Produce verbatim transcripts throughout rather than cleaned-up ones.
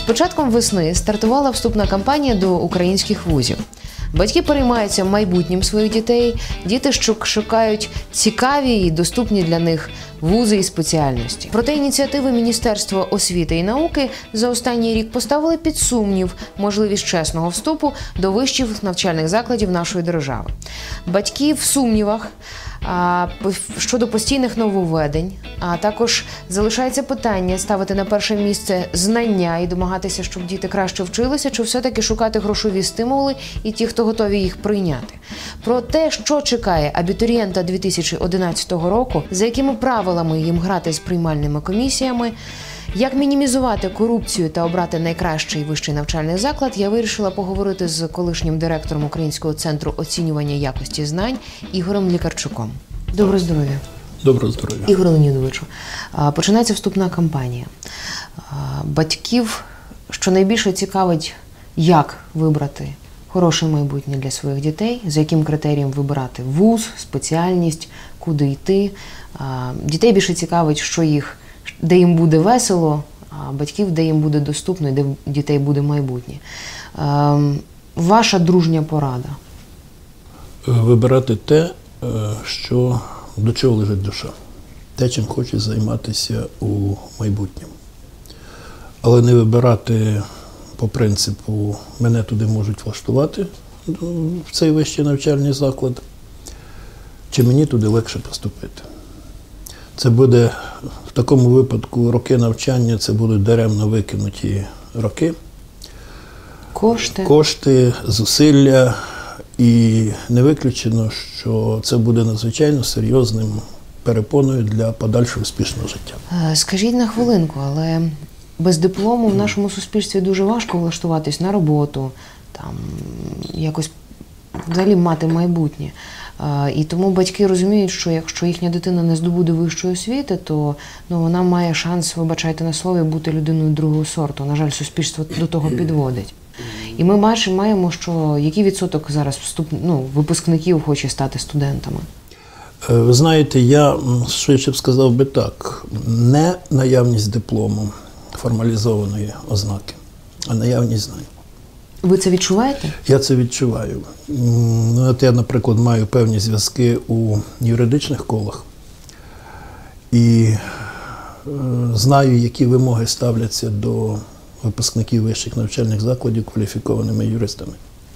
початком весни стартувала вступна кампанія до українських вузів. Батьки переймаються майбутнім своїх дітей, діти шукають цікаві і доступні для них вузи і спеціальності. Проте ініціативи Міністерства освіти і науки за останній рік поставили під сумнів можливість чесного вступу до вищих навчальних закладів нашої держави. Батьки в сумнівах а, щодо постійних нововведень, а також залишається питання ставити на перше місце знання і домагатися, щоб діти краще вчилися, чи все-таки шукати грошові стимули і ті, хто готові їх прийняти. Про те, що чекає абітурієнта дві тисячі одинадцятого року, за якими правилами їм грати з приймальними комісіями, як мінімізувати корупцію та обрати найкращий вищий навчальний заклад, я вирішила поговорити з колишнім директором Українського центру оцінювання якості знань Ігорем Лікарчуком. Доброго здоров'я. Доброго здоров'я. Ігор Леонідовичу, починається вступна кампанія. Батьків щонайбільше цікавить, як вибрати хороше майбутнє для своїх дітей, за яким критерієм вибирати вуз, спеціальність, куди йти. Дітей більше цікавить, що їх, де їм буде весело, а батьків, де їм буде доступно і де дітей буде майбутнє. Ваша дружня порада? Вибирати те, що, до чого лежить душа. Те, чим хоче займатися у майбутньому. Але не вибирати по принципу «мене туди можуть влаштувати» в цей вищий навчальний заклад, чи мені туди легше поступити. Це буде, в такому випадку, роки навчання, це будуть даремно викинуті роки. Кошти. Кошти, зусилля. І не виключено, що це буде надзвичайно серйозним перепоною для подальшого успішного життя. Скажіть на хвилинку, але без диплому в нашому суспільстві дуже важко влаштуватись на роботу, там, якось взагалі мати майбутнє. І тому батьки розуміють, що якщо їхня дитина не здобуде вищої освіти, то ну, вона має шанс, вибачайте на слові, бути людиною другого сорту. На жаль, суспільство до того підводить. І ми маємо, що який відсоток зараз вступ, ну, випускників хоче стати студентами? Ви знаєте, я швидше б сказав би так, не наявність диплому, формалізованої ознаки, а наявність знань. Ви це відчуваєте? Я це відчуваю. От я, наприклад, маю певні зв'язки у юридичних колах і знаю, які вимоги ставляться до випускників вищих навчальних закладів кваліфікованими юристами.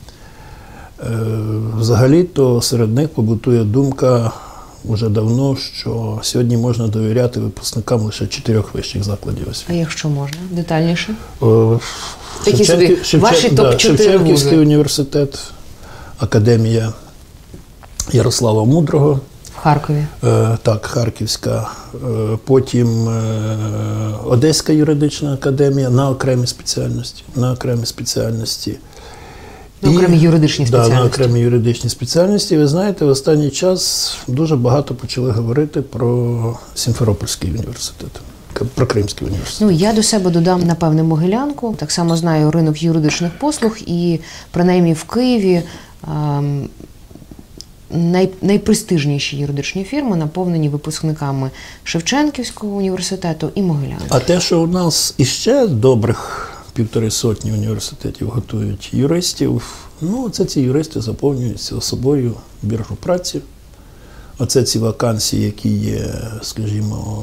Взагалі-то серед них побутує думка вже давно, що сьогодні можна довіряти випускникам лише чотирьох вищих закладів освіти. А якщо можна? Детальніше? О, Такі собі Шевченків, ваші да, топ чотири Шевченківський вузи. університет, Академія Ярослава Мудрого. В Харкові. Е, так, Харківська. Е, потім е, Одеська юридична академія на окремі спеціальності. На окремі спеціальності. На окремі юридичні спеціальності. Да, на окремі юридичні спеціальності. Ви знаєте, в останній час дуже багато почали говорити про Сімферопольський університет, про Кримський університет. Ну, я до себе додам, напевне, Могилянку. Так само знаю ринок юридичних послуг і, принаймні, в Києві ем, най, найпрестижніші юридичні фірми наповнені випускниками Шевченківського університету і Могилянки. А те, що у нас іще добрих півтори сотні університетів готують юристів, ну, це ці юристи заповнюються собою біржу праці. Оце ці вакансії, які є, скажімо,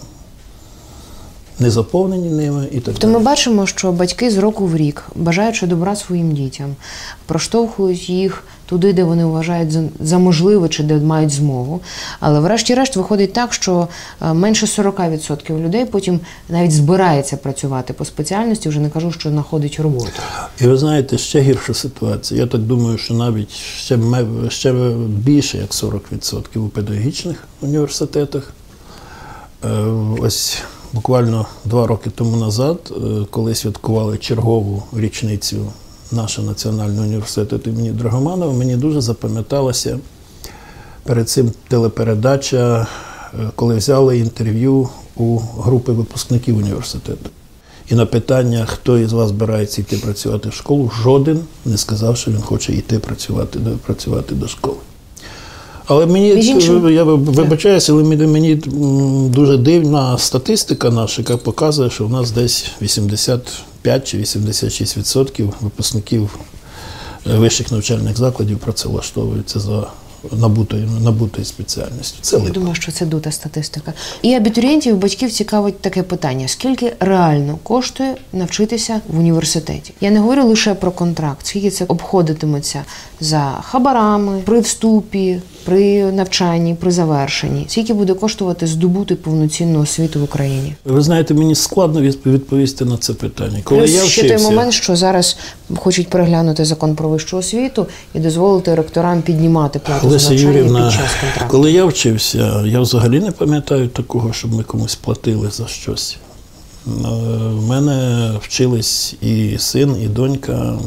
не заповнені ними і так далі. То ми бачимо, що батьки з року в рік, бажаючи добра своїм дітям, проштовхують їх туди, де вони вважають за можливе чи де мають змогу. Але врешті-решт виходить так, що менше сорок відсотків людей потім навіть збирається працювати по спеціальності, вже не кажу, що знаходить роботу. І ви знаєте, ще гірша ситуація. Я так думаю, що навіть ще, ще більше, як сорок відсотків у педагогічних університетах. Ось буквально два роки тому назад, коли святкували чергову річницю нашого Національного університету імені Драгоманова, мені дуже запам'яталася перед цим телепередача, коли взяли інтерв'ю у групи випускників університету. І на питання, хто із вас збирається йти працювати в школу, жоден не сказав, що він хоче йти працювати, працювати до школи. Але мені, я вибачаюся, але мені дуже дивна статистика наша, яка показує, що в нас десь вісімдесят п'ять чи вісімдесят шість відсотків випускників вищих навчальних закладів працевлаштовуються за набутою, набутою спеціальністю. Це Я липа. думаю, що це дута статистика. І абітурієнтів, і батьків цікавить таке питання. Скільки реально коштує навчитися в університеті? Я не говорю лише про контракт. Скільки це обходитиметься за хабарами, при вступі, при навчанні, при завершенні? Скільки буде коштувати здобути повноцінну освіту в Україні? Ви знаєте, мені складно відповісти на це питання. Коли Плюс я ще вчився, той момент, що зараз хочуть переглянути закон про вищу освіту і дозволити ректорам піднімати плату за Леся навчання Юрівна, під час контракту. коли я вчився, я взагалі не пам'ятаю такого, щоб ми комусь платили за щось. В мене вчились і син, і донька.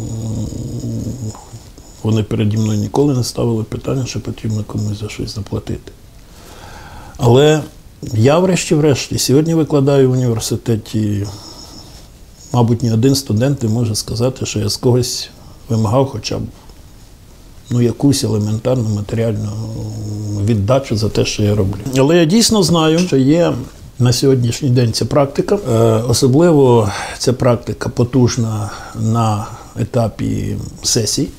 Вони переді мною ніколи не ставили питання, що потрібно комусь за щось заплатити. Але я, врешті-врешті, сьогодні викладаю в університеті, мабуть, ні один студент не може сказати, що я з когось вимагав хоча б ну, якусь елементарну матеріальну віддачу за те, що я роблю. Але я дійсно знаю, що є на сьогоднішній день ця практика. Е, особливо ця практика потужна на етапі сесій.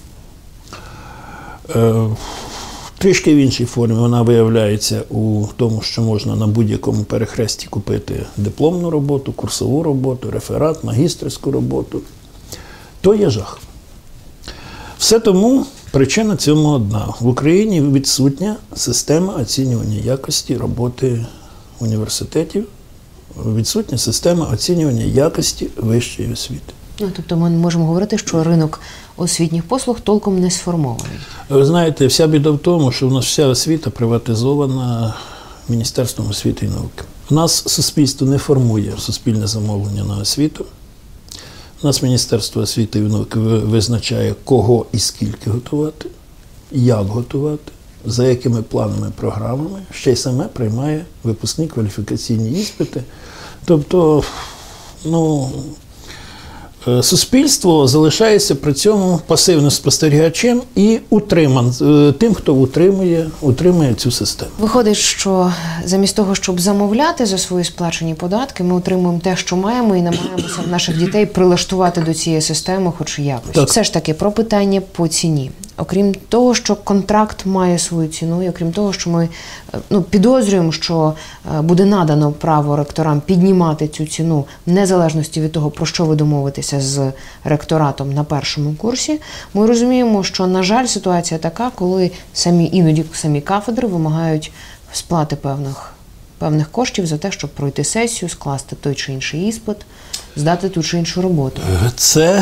Е, трішки в іншій формі вона виявляється у тому, що можна на будь-якому перехресті купити дипломну роботу, курсову роботу, реферат, магістерську роботу. То є жах. Все тому причина цьому одна. В Україні відсутня система оцінювання якості роботи університетів, відсутня система оцінювання якості вищої освіти. Ну, тобто ми можемо говорити, що ринок освітніх послуг толком не сформований. Ви знаєте, вся біда в тому, що в нас вся освіта приватизована Міністерством освіти і науки. У нас суспільство не формує суспільне замовлення на освіту. У нас Міністерство освіти і науки визначає, кого і скільки готувати, як готувати, за якими планами, програмами, ще й саме приймає випускні кваліфікаційні іспити. Тобто, ну, суспільство залишається при цьому пасивним спостерігачем і утриман, тим, хто утримує, утримує цю систему. Виходить, що замість того, щоб замовляти за свої сплачені податки, ми отримуємо те, що маємо, і намагаємося наших дітей прилаштувати до цієї системи хоч якось. Так. Все ж таки, про питання по ціні. Окрім того, що контракт має свою ціну, і окрім того, що ми ну, підозрюємо, що буде надано право ректорам піднімати цю ціну в незалежності від того, про що ви домовитеся з ректоратом на першому курсі, ми розуміємо, що, на жаль, ситуація така, коли самі іноді самі кафедри вимагають сплати певних, певних коштів за те, щоб пройти сесію, скласти той чи інший іспит, здати ту чи іншу роботу. Це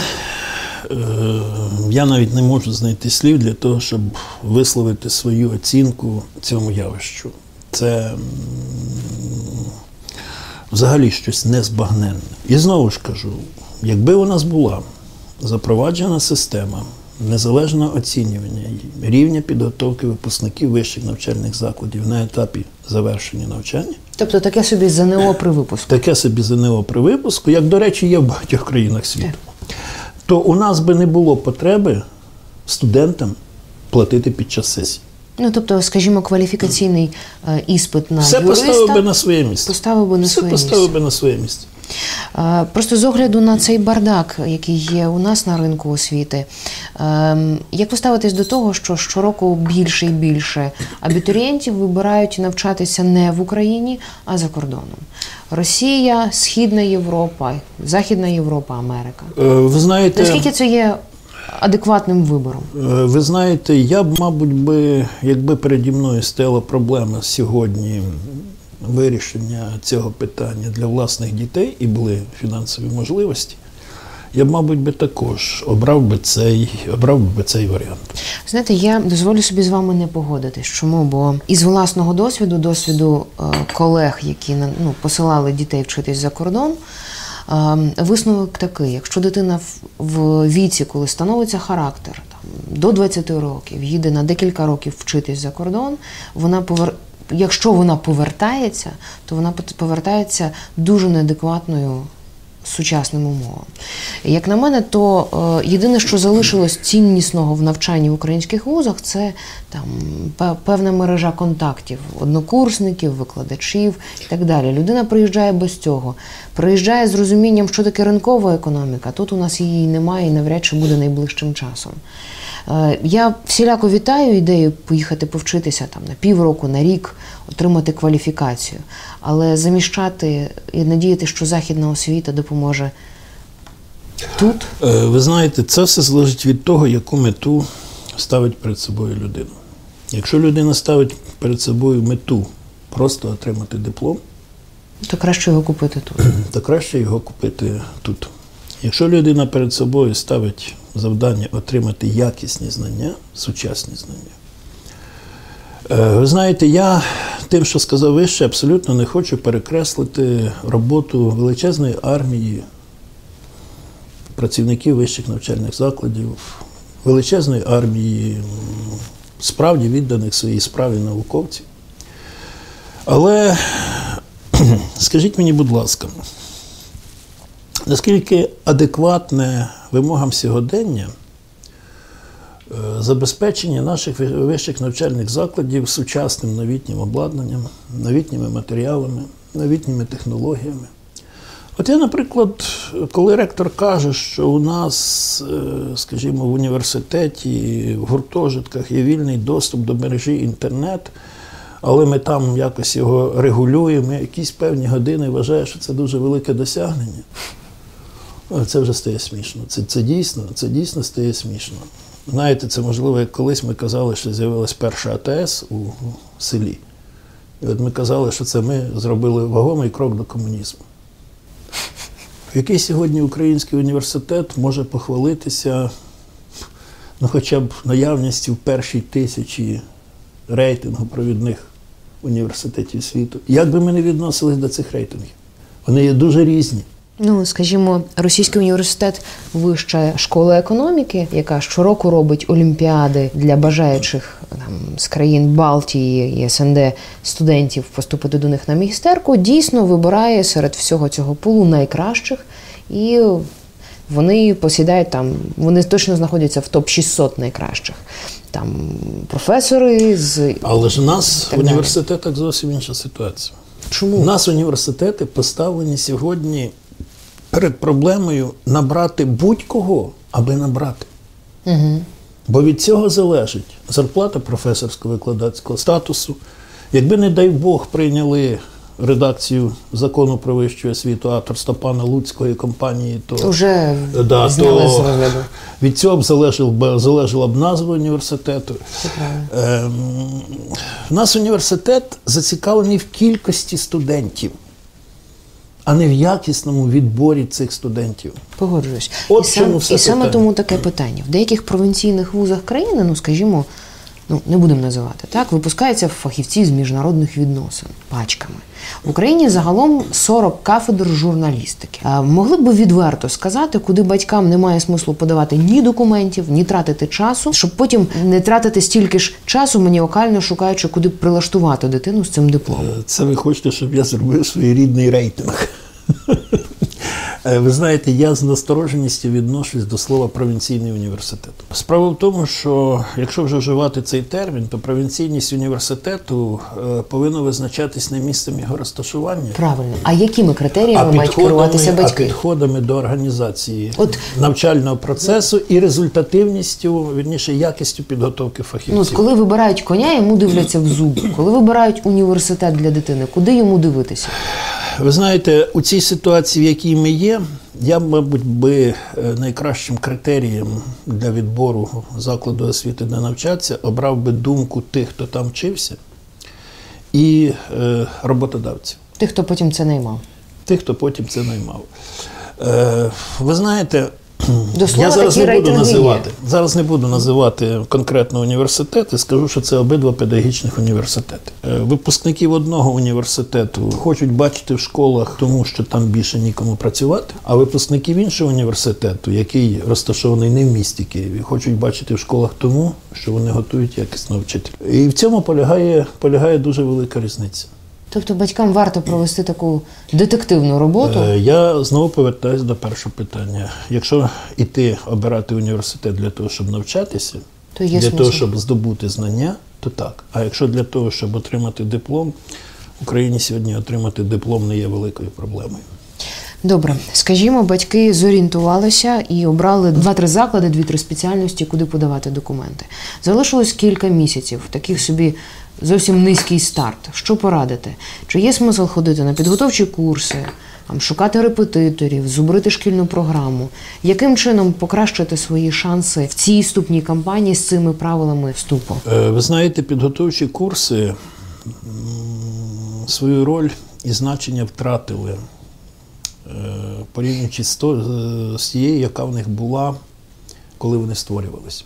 я навіть не можу знайти слів для того, щоб висловити свою оцінку цьому явищу. Це взагалі щось незбагненне. І знову ж кажу, якби у нас була запроваджена система незалежного оцінювання рівня підготовки випускників вищих навчальних закладів на етапі завершення навчання. Тобто таке собі ЗНО при випуску. Таке собі ЗНО при випуску, як, до речі, є в багатьох країнах світу. То у нас би не було потреби студентам платити під час сесії. Ну, тобто, скажімо, кваліфікаційний е, іспит на Все юриста поставив би на своє місце. Поставив би на Все своє поставив місце. би на своє місце. Е, просто з огляду на цей бардак, який є у нас на ринку освіти, е, як ви ставитесь до того, що щороку більше і більше абітурієнтів вибирають навчатися не в Україні, а за кордоном? Росія, Східна Європа, Західна Європа, Америка. Е, Ви знаєте, Наскільки це є адекватним вибором? е, ви знаєте, я б, мабуть, би, якби переді мною стояла проблема сьогодні вирішення цього питання для власних дітей і були фінансові можливості, я б, мабуть, би також обрав би цей, обрав би цей варіант. Знаєте, я дозволю собі з вами не погодитись. Чому? Бо із власного досвіду, досвіду е, колег, які ну, посилали дітей вчитись за кордон, е, висновок такий: якщо дитина в, в віці, коли становиться характер, там, до двадцяти років, їде на декілька років вчитись за кордон, вона повер... якщо вона повертається, то вона повертається дуже неадекватною сучасним умовам. Як на мене, то е, єдине, що залишилось ціннісного в навчанні в українських вузах, це там певна мережа контактів, однокурсників, викладачів і так далі. Людина приїжджає без цього. Приїжджає з розумінням, що таке ринкова економіка. Тут у нас її немає і навряд чи буде найближчим часом. Е, я всіляко вітаю ідею поїхати повчитися там на півроку, на рік, отримати кваліфікацію. Але заміщати і надіяти, що західна освіта допоможе тут? Ви знаєте, це все залежить від того, яку мету ставить перед собою людина. Якщо людина ставить перед собою мету просто отримати диплом, то краще його купити тут. То краще його купити тут. Якщо людина перед собою ставить завдання отримати якісні знання, сучасні знання, ви знаєте, я тим, що сказав вище, абсолютно не хочу перекреслити роботу величезної армії працівників вищих навчальних закладів, величезної армії справді відданих своїй справі науковців. Але скажіть мені, будь ласка, наскільки адекватне вимогам сьогодення забезпечення наших вищих навчальних закладів сучасним новітнім обладнанням, новітніми матеріалами, новітніми технологіями? От я, наприклад, коли ректор каже, що у нас, скажімо, в університеті, в гуртожитках є вільний доступ до мережі інтернет, але ми там якось його регулюємо, якісь певні години вважає, що це дуже велике досягнення, це вже стає смішно. Це, це, дійсно, це дійсно стає смішно. Знаєте, це можливо, як колись ми казали, що з'явилась перша А Те Ес у селі. І от ми казали, що це ми зробили вагомий крок до комунізму. Який сьогодні український університет може похвалитися, ну, хоча б наявністю в першій тисячі рейтингу провідних університетів світу? Як би ми не відносились до цих рейтингів? Вони є дуже різні. Ну, скажімо, Російський університет – вища школа економіки, яка щороку робить олімпіади для бажаючих там, з країн Балтії і Ес Ен Де студентів поступити до них на магістерку, дійсно вибирає серед всього цього пулу найкращих, і вони посідають там, вони точно знаходяться в топ шістсот найкращих. Там професори з... Але ж у нас в університетах зовсім інша ситуація. Чому? У нас університети поставлені сьогодні перед проблемою набрати будь-кого, аби набрати. Угу. Бо від цього залежить зарплата професорсько-викладацького статусу. Якби, не дай Бог, прийняли редакцію закону про вищу освіту авторства пана Луцького і компанії, то, Уже да, зняли з розгляду. Від цього б залежала, залежала б назва університету. Ем, у нас університет зацікавлений в кількості студентів, а не в якісному відборі цих студентів. Погоджуюсь. От і сам, все і саме питання. тому таке питання. В деяких провінційних вузах країни, ну, скажімо, ну, не будемо називати, так, випускаються фахівці з міжнародних відносин пачками. В Україні загалом сорок кафедр журналістики. А могли б ви відверто сказати, куди батькам немає смислу подавати ні документів, ні тратити часу, щоб потім не тратити стільки ж часу маніакально шукаючи, куди б прилаштувати дитину з цим дипломом? Це ви хочете, щоб я зробив своєрідний рейтинг? Ви знаєте, я з настороженістю відношусь до слова «провінційний університет». Справа в тому, що якщо вже вживати цей термін, то провінційність університету повинна визначатись не місцем його розташування. Правильно. А якими критеріями а мають керуватися батьки? А підходами до організації От, навчального процесу і результативністю, вірніше, якістю підготовки фахівців. Ну, от коли вибирають коня, йому дивляться в зуби. Коли вибирають університет для дитини, куди йому дивитися? Ви знаєте, у цій ситуації, в якій ми є, я, мабуть, би найкращим критерієм для відбору закладу освіти, де навчатися, обрав би думку тих, хто там вчився, і е, роботодавців. Тих, хто потім це наймав. Тих, хто потім це наймав. Е, ви знаєте, До слова, я зараз не буду називати. Є. Зараз не буду називати конкретно університети, скажу, що це обидва педагогічних університети. Випускників одного університету хочуть бачити в школах, тому що там більше нікому працювати, а випускників іншого університету, який розташований не в місті Києві, хочуть бачити в школах тому, що вони готують якісного вчителя. І в цьому полягає, полягає дуже велика різниця. Тобто батькам варто провести таку детективну роботу? Е, Я знову повертаюся до першого питання. Якщо йти обирати університет для того, щоб навчатися, То є для смисл. того, щоб здобути знання, то так. А якщо для того, щоб отримати диплом, в Україні сьогодні отримати диплом не є великою проблемою. Добре. Скажімо, батьки зорієнтувалися і обрали два-три заклади, дві-три спеціальності, куди подавати документи. Залишилось кілька місяців, таких собі зовсім низький старт. Що порадити? Чи є смисл ходити на підготовчі курси, там, шукати репетиторів, зубрити шкільну програму? Яким чином покращити свої шанси в цій вступній кампанії з цими правилами вступу? Е, Ви знаєте, підготовчі курси м, свою роль і значення втратили, е, порівнюючи з то- з тією, яка в них була, коли вони створювалися.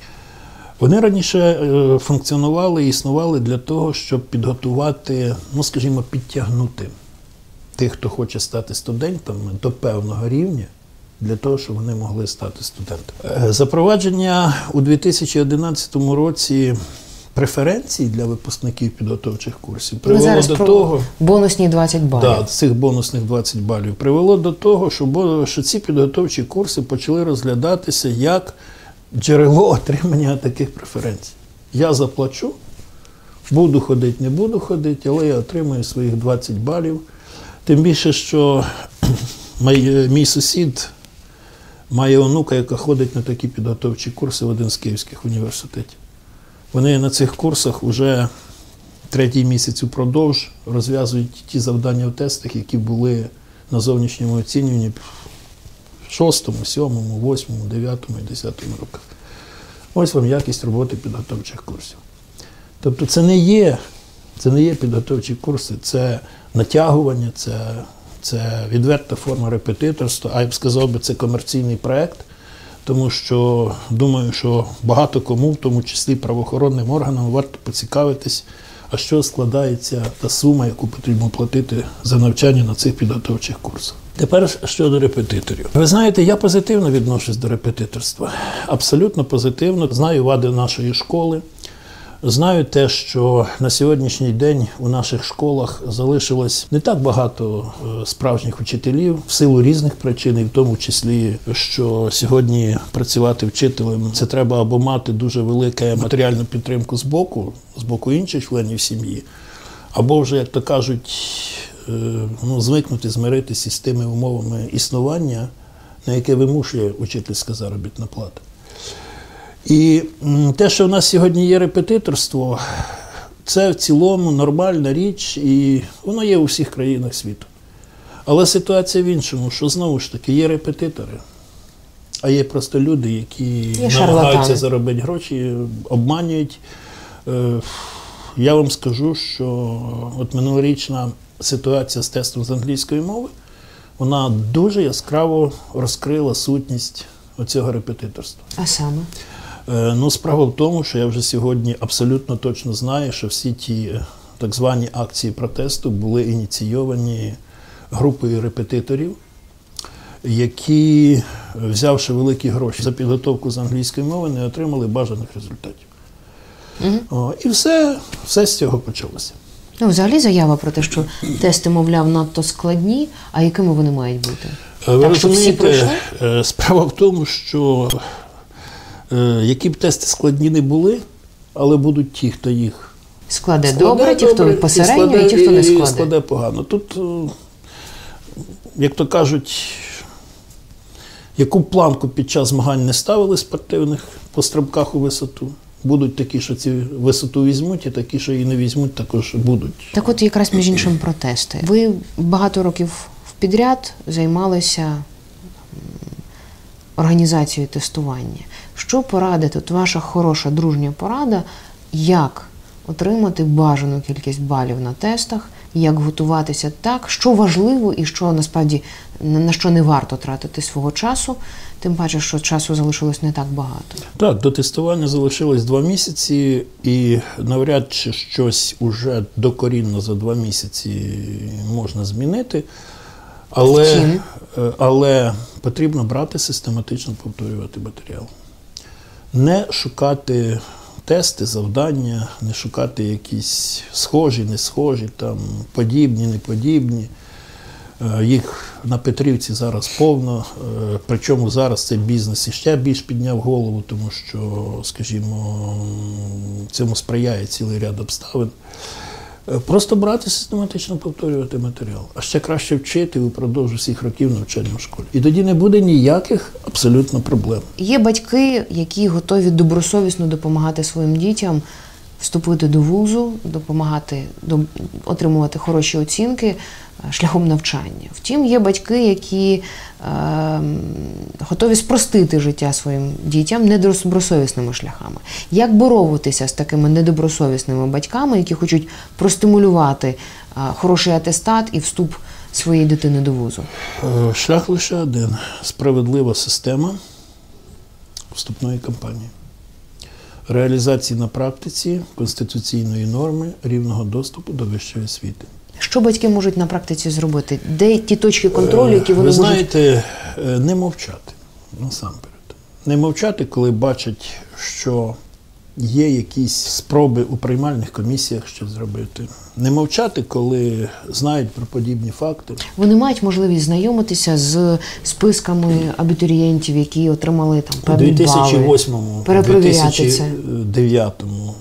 Вони раніше е, функціонували і існували для того, щоб підготувати, ну, скажімо, підтягнути тих, хто хоче стати студентами до певного рівня, для того, щоб вони могли стати студентами. Е, Запровадження у дві тисячі одинадцятому році преференцій для випускників підготовчих курсів Ми привело зараз до про того, бонусні двадцять балів. да, цих бонусних двадцять балів, привело до того, що, бо- що ці підготовчі курси почали розглядатися як джерело отримання таких преференцій. Я заплачу, буду ходити, не буду ходити, але я отримую своїх двадцять балів. Тим більше, що мій, мій сусід має онука, яка ходить на такі підготовчі курси в один з київських університетів. Вони на цих курсах вже третій місяць упродовж розв'язують ті завдання в тестах, які були на зовнішньому оцінюванні в шостому, сьомому, восьмому, дев'ятому і десятому роках. Ось вам якість роботи підготовчих курсів. Тобто це не є, це не є підготовчі курси, це натягування, це, це відверта форма репетиторства, а я б сказав би, це комерційний проєкт, тому що думаю, що багато кому, в тому числі правоохоронним органам, варто поцікавитись, а що складається та сума, яку потрібно платити за навчання на цих підготовчих курсах. Тепер щодо репетиторів. Ви знаєте, я позитивно відношусь до репетиторства. Абсолютно позитивно. Знаю вади нашої школи. Знаю те, що на сьогоднішній день у наших школах залишилось не так багато е, справжніх вчителів в силу різних причин, і в тому числі, що сьогодні працювати вчителем – це треба або мати дуже велику матеріальну підтримку з боку, з боку інших членів сім'ї, або вже, як то кажуть, е, ну, звикнути, змиритися з тими умовами існування, на яке вимушує учительська заробітна плата. І те, що в нас сьогодні є репетиторство, це в цілому нормальна річ, і воно є у всіх країнах світу. Але ситуація в іншому, що знову ж таки є репетитори, а є просто люди, які намагаються заробити гроші, обманюють. Я вам скажу, що от минулорічна ситуація з тестом з англійської мови, вона дуже яскраво розкрила сутність оцього репетиторства. А саме? Ну, справа в тому, що я вже сьогодні абсолютно точно знаю, що всі ті так звані акції протесту були ініційовані групою репетиторів, які, взявши великі гроші за підготовку з англійської мови, не отримали бажаних результатів. Угу. О, і все, все з цього почалося. Ну, взагалі заява про те, що тести, мовляв, надто складні, а якими вони мають бути? Ви так, щоб всі пройшли? Справа в тому, що які б тести складні не були, але будуть ті, хто їх складе, складе добре, ті, хто посередньо, і, складе, і ті, хто не складе. І складе погано. Тут, як то кажуть, яку планку під час змагань не ставили спортивних по стрибках у висоту, будуть такі, що ці висоту візьмуть, і такі, що її не візьмуть, також будуть. Так от якраз між іншим протести. Ви багато років підряд займалися організацією тестування. Що порадити, от ваша хороша дружня порада, як отримати бажану кількість балів на тестах, як готуватися так, що важливо і що насправді на що не варто тратити свого часу, тим паче, що часу залишилось не так багато. Так, до тестування залишилось два місяці, і навряд чи щось уже докорінно за два місяці можна змінити. Але, але потрібно брати, систематично повторювати матеріал. Не шукати тести, завдання, не шукати якісь схожі, не схожі, там, подібні, не подібні. Їх на Петрівці зараз повно, причому зараз цей бізнес іще більш підняв голову, тому що, скажімо, цьому сприяє цілий ряд обставин. Просто брати, систематично повторювати матеріал. А ще краще вчити упродовж усіх років навчання в школі. І тоді не буде ніяких абсолютно проблем. Є батьки, які готові добросовісно допомагати своїм дітям вступити до вузу, допомагати до, отримувати хороші оцінки шляхом навчання. Втім, є батьки, які е, готові спростити життя своїм дітям недобросовісними шляхами. Як боротися з такими недобросовісними батьками, які хочуть простимулювати е, хороший атестат і вступ своєї дитини до вузу? Шлях лише один – справедлива система вступної кампанії. Реалізації на практиці конституційної норми рівного доступу до вищої освіти. Що батьки можуть на практиці зробити? Де ті точки контролю, які вони можуть… Ви можуть… знаєте, не мовчати, насамперед. Не мовчати, коли бачать, що є якісь спроби у приймальних комісіях щось зробити. Не мовчати, коли знають про подібні факти. Вони мають можливість знайомитися з списками абітурієнтів, які отримали там певні бали. У дві тисячі восьмому, дві тисячі дев'ятому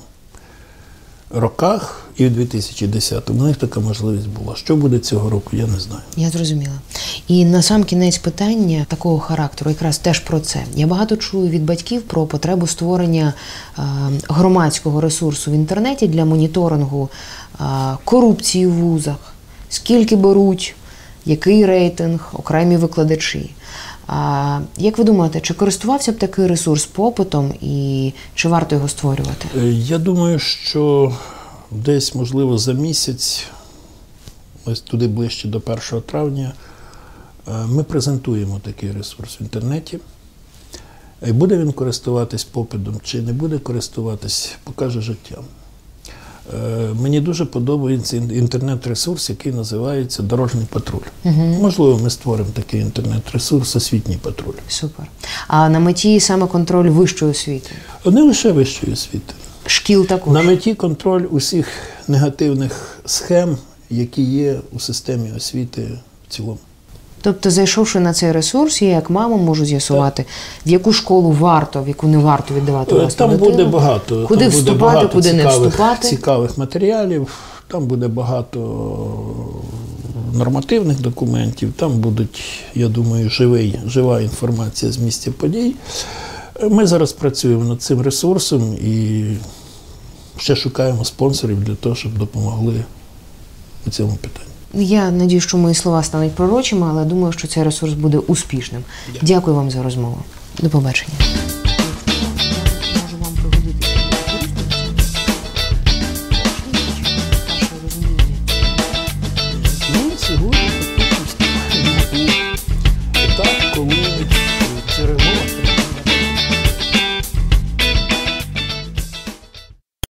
роках і в дві тисячі десятому у них така можливість була. Що буде цього року, я не знаю. Я зрозуміла. І на сам кінець питання такого характеру, якраз теж про це. Я багато чую від батьків про потребу створення е, громадського ресурсу в інтернеті для моніторингу е, корупції в вузах. Скільки беруть, який рейтинг, окремі викладачі. А як ви думаєте, чи користувався б такий ресурс попитом і чи варто його створювати? Я думаю, що десь, можливо, за місяць, ось туди ближче до першого травня, ми презентуємо такий ресурс в інтернеті. Буде він користуватись попитом чи не буде користуватись, покаже життя. Мені дуже подобається інтернет-ресурс, який називається «Дорожній патруль». Угу. Можливо, ми створимо такий інтернет-ресурс «Освітній патруль». Супер. А на меті саме контроль вищої освіти? Не лише вищої освіти. Шкіл також? На меті контроль усіх негативних схем, які є у системі освіти в цілому. Тобто, зайшовши на цей ресурс, я як мама можу з'ясувати, в яку школу варто, в яку не варто віддавати власну там дитину. Буде багато, куди там вступати, буде багато куди цікавих, не вступати. Цікавих матеріалів, там буде багато нормативних документів, там будуть, я думаю, живий, жива інформація з місця подій. Ми зараз працюємо над цим ресурсом і ще шукаємо спонсорів для того, щоб допомогли у цьому питанні. Я надію, що мої слова стануть пророчими, але думаю, що цей ресурс буде успішним. Дякую, Дякую вам за розмову. До побачення.